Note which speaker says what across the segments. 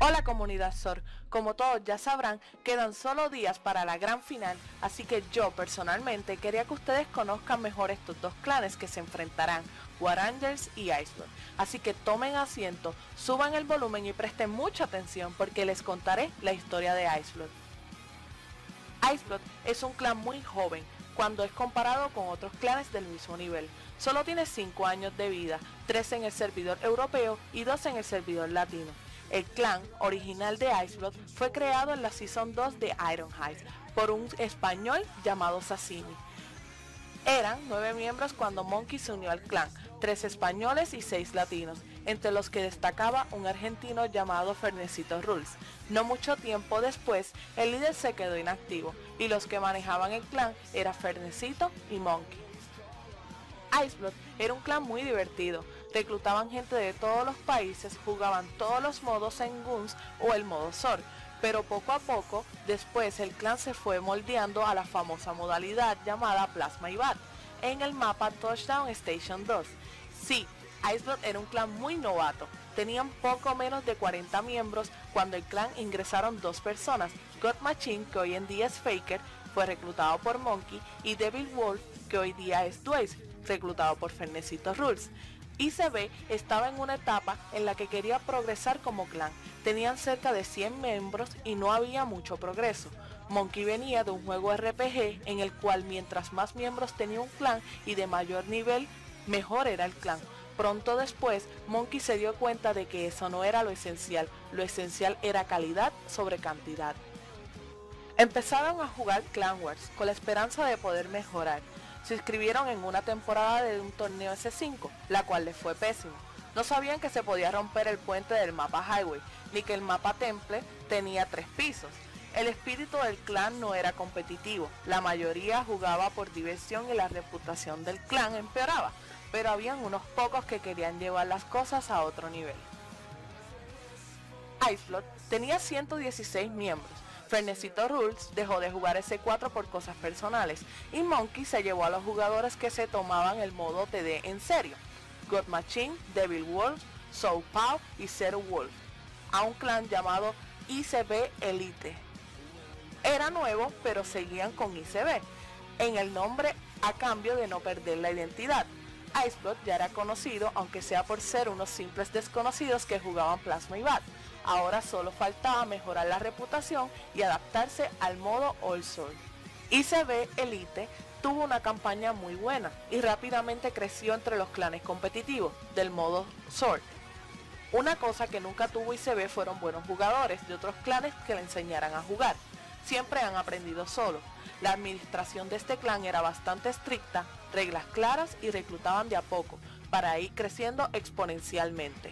Speaker 1: Hola comunidad SOR, como todos ya sabrán, quedan solo días para la gran final, así que yo personalmente quería que ustedes conozcan mejor estos dos clanes que se enfrentarán, War Angels y Ice Blood. Así que tomen asiento, suban el volumen y presten mucha atención porque les contaré la historia de Ice Blood. Ice Blood es un clan muy joven cuando es comparado con otros clanes del mismo nivel. Solo tiene 5 años de vida, 3 en el servidor europeo y 2 en el servidor latino. El clan original de Ice Blood fue creado en la Season 2 de Ironhide por un español llamado Sassini. Eran 9 miembros cuando Monkey se unió al clan, 3 españoles y 6 latinos, entre los que destacaba un argentino llamado Fernecito Rules. No mucho tiempo después, el líder se quedó inactivo y los que manejaban el clan eran Fernecito y Monkey. Ice Blood era un clan muy divertido, reclutaban gente de todos los países, jugaban todos los modos en Guns o el modo SOR, pero poco a poco, después el clan se fue moldeando a la famosa modalidad llamada Plasma y Bat, en el mapa Touchdown Station 2. Sí, Ice Blood era un clan muy novato, tenían poco menos de 40 miembros cuando el clan ingresaron 2 personas, God Machine, que hoy en día es Faker, fue reclutado por Monkey, y Devil Wolf, que hoy día es Dwaze, reclutado por Fernecito Rules. ICB estaba en una etapa en la que quería progresar como clan, tenían cerca de 100 miembros y no había mucho progreso. Monkey venía de un juego RPG en el cual mientras más miembros tenía un clan y de mayor nivel, mejor era el clan. Pronto después, Monkey se dio cuenta de que eso no era lo esencial era calidad sobre cantidad. Empezaron a jugar Clan Wars con la esperanza de poder mejorar. Se inscribieron en una temporada de un torneo S5, la cual les fue pésimo. No sabían que se podía romper el puente del mapa Highway, ni que el mapa Temple tenía 3 pisos. El espíritu del clan no era competitivo, la mayoría jugaba por diversión y la reputación del clan empeoraba, pero habían unos pocos que querían llevar las cosas a otro nivel. Ice Blood tenía 116 miembros. Fernecito Rules dejó de jugar S4 por cosas personales y Monkey se llevó a los jugadores que se tomaban el modo TD en serio, God Machine, Devil Wolf, Soul Pau y Zero Wolf, a un clan llamado ICB Elite. Era nuevo, pero seguían con ICB en el nombre a cambio de no perder la identidad. Ice Blood ya era conocido, aunque sea por ser unos simples desconocidos que jugaban Plasma y Bat. Ahora solo faltaba mejorar la reputación y adaptarse al modo All Sword. ICB Elite tuvo una campaña muy buena y rápidamente creció entre los clanes competitivos del modo Sword. Una cosa que nunca tuvo ICB fueron buenos jugadores de otros clanes que le enseñaran a jugar. Siempre han aprendido solo. La administración de este clan era bastante estricta, reglas claras y reclutaban de a poco, para ir creciendo exponencialmente.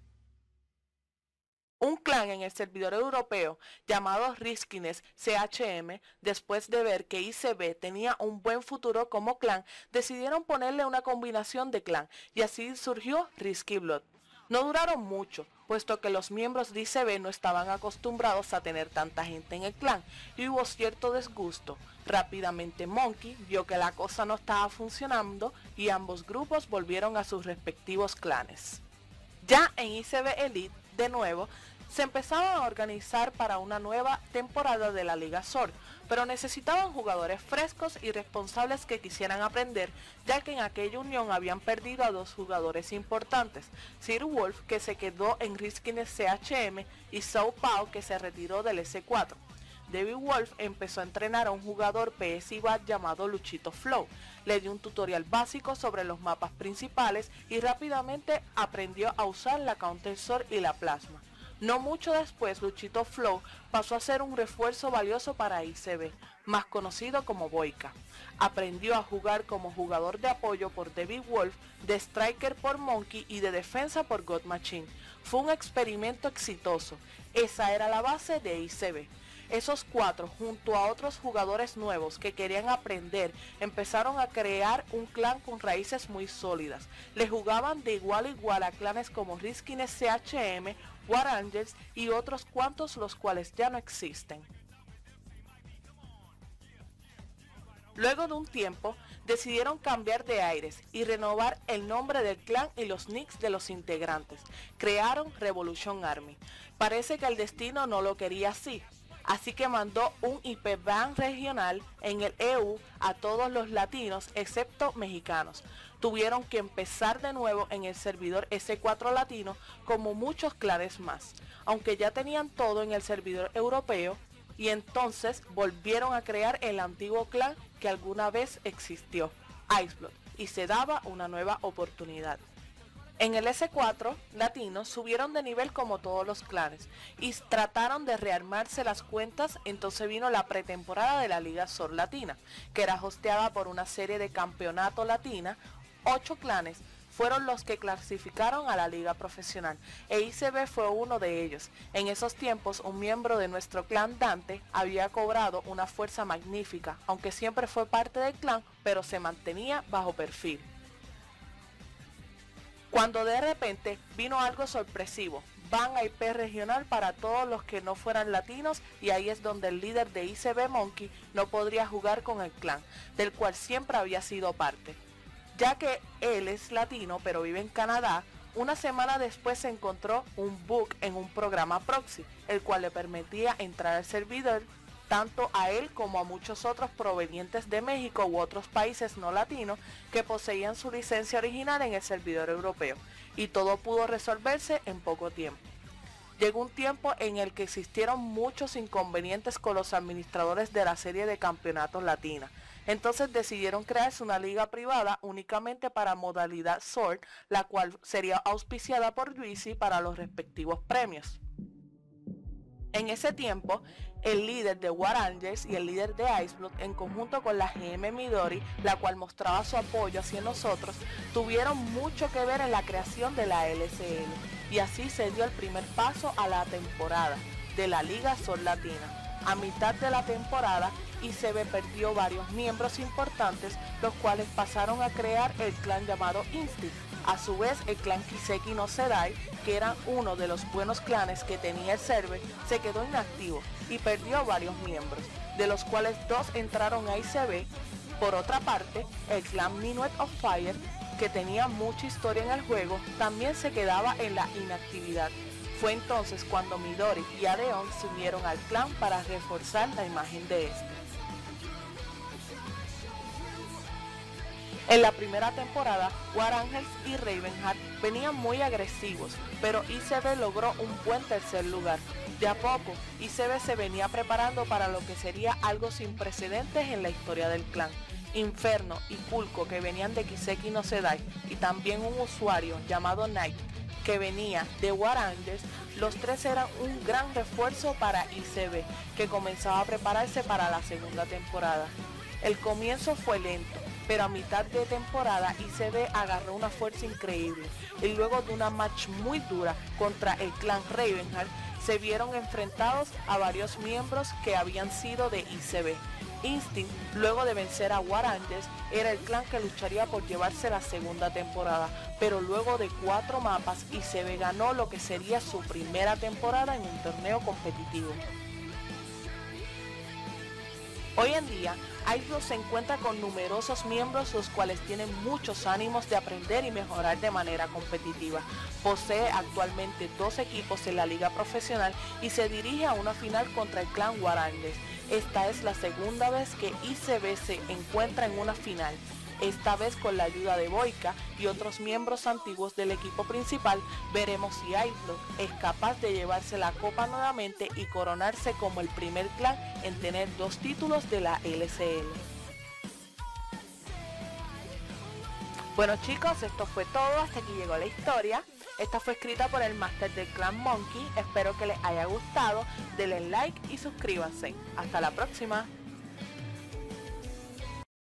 Speaker 1: Un clan en el servidor europeo llamado Riskiness CHM, después de ver que ICB tenía un buen futuro como clan, decidieron ponerle una combinación de clan y así surgió Risky Blood. No duraron mucho, puesto que los miembros de ICB no estaban acostumbrados a tener tanta gente en el clan y hubo cierto disgusto. Rápidamente Monkey vio que la cosa no estaba funcionando y ambos grupos volvieron a sus respectivos clanes. Ya en ICB Elite, de nuevo, se empezaban a organizar para una nueva temporada de la Liga SOR, pero necesitaban jugadores frescos y responsables que quisieran aprender, ya que en aquella unión habían perdido a 2 jugadores importantes, Sir Wolf, que se quedó en Riskiness CHM, y Sao Pao, que se retiró del S4. Devil Wolf empezó a entrenar a un jugador PS y BAT llamado Luchito Flow, le dio un tutorial básico sobre los mapas principales y rápidamente aprendió a usar la Counter SOR y la Plasma. No mucho después, Luchito Flow pasó a ser un refuerzo valioso para ICB, más conocido como Boyka. Aprendió a jugar como jugador de apoyo por Devil Wolf, de striker por Monkey y de defensa por God Machine. Fue un experimento exitoso. Esa era la base de ICB. Esos 4, junto a otros jugadores nuevos que querían aprender, empezaron a crear un clan con raíces muy sólidas. Le jugaban de igual a igual a clanes como Riskiness CHM, War Angels y otros cuantos, los cuales ya no existen. Luego de un tiempo, decidieron cambiar de aires y renovar el nombre del clan y los nicks de los integrantes. Crearon Revolution Army. Parece que el destino no lo quería así que mandó un IP ban regional en el EU a todos los latinos excepto mexicanos. Tuvieron que empezar de nuevo en el servidor S4 latino como muchos clanes más, aunque ya tenían todo en el servidor europeo, y entonces volvieron a crear el antiguo clan que alguna vez existió, Iceblood, y se daba una nueva oportunidad. En el S4 latino subieron de nivel como todos los clanes y trataron de rearmarse las cuentas. Entonces vino la pretemporada de la Liga Sol Latina, que era hosteada por una serie de campeonato latina. 8 clanes fueron los que clasificaron a la liga profesional e ICB fue uno de ellos. En esos tiempos un miembro de nuestro clan, Dante, había cobrado una fuerza magnífica, aunque siempre fue parte del clan, pero se mantenía bajo perfil. Cuando de repente vino algo sorpresivo, ban a IP regional para todos los que no fueran latinos, y ahí es donde el líder de ICB, Monkey, no podría jugar con el clan, del cual siempre había sido parte. Ya que él es latino pero vive en Canadá, una semana después se encontró un bug en un programa proxy, el cual le permitía entrar al servidor tanto a él como a muchos otros provenientes de México u otros países no latinos que poseían su licencia original en el servidor europeo, y todo pudo resolverse en poco tiempo. Llegó un tiempo en el que existieron muchos inconvenientes con los administradores de la serie de campeonatos latina. Entonces decidieron crearse una liga privada únicamente para modalidad Sword, la cual sería auspiciada por Juicy para los respectivos premios. En ese tiempo, el líder de War Angels y el líder de Iceblood, en conjunto con la GM Midori, la cual mostraba su apoyo hacia nosotros, tuvieron mucho que ver en la creación de la LCL, y así se dio el primer paso a la temporada de la Liga Sol Latina. A mitad de la temporada, ICB perdió varios miembros importantes, los cuales pasaron a crear el clan llamado Instinct. A su vez, el clan Kiseki no Sedai, que era uno de los buenos clanes que tenía el server, se quedó inactivo y perdió varios miembros, de los cuales 2 entraron a ICB. Por otra parte, el clan Minuet of Fire, que tenía mucha historia en el juego, también se quedaba en la inactividad. Fue entonces cuando Midori y Adeon se unieron al clan para reforzar la imagen de este. En la primera temporada, War Angels y Ravenheart venían muy agresivos, pero ICB logró un buen tercer lugar. De a poco, ICB se venía preparando para lo que sería algo sin precedentes en la historia del clan. Inferno y Pulco, que venían de Kiseki no Sedai, y también un usuario llamado Knight, que venía de War Angels, los 3 eran un gran refuerzo para ICB, que comenzaba a prepararse para la segunda temporada. El comienzo fue lento, pero a mitad de temporada ICB agarró una fuerza increíble, y luego de una match muy dura contra el clan Ravenheart, se vieron enfrentados a varios miembros que habían sido de ICB. Instinct, luego de vencer a War Angels, era el clan que lucharía por llevarse la segunda temporada, pero luego de 4 mapas, ICB ganó lo que sería su primera temporada en un torneo competitivo. Hoy en día, Iceblood se encuentra con numerosos miembros, los cuales tienen muchos ánimos de aprender y mejorar de manera competitiva. Posee actualmente 2 equipos en la liga profesional y se dirige a una final contra el clan War Angels. Esta es la segunda vez que ICB se encuentra en una final. Esta vez con la ayuda de Boyka y otros miembros antiguos del equipo principal, veremos si Iceblood es capaz de llevarse la copa nuevamente y coronarse como el primer clan en tener 2 títulos de la LCL. Bueno chicos, esto fue todo, hasta aquí llegó la historia. Esta fue escrita por el máster del clan Monkey, espero que les haya gustado, denle like y suscríbanse. Hasta la próxima.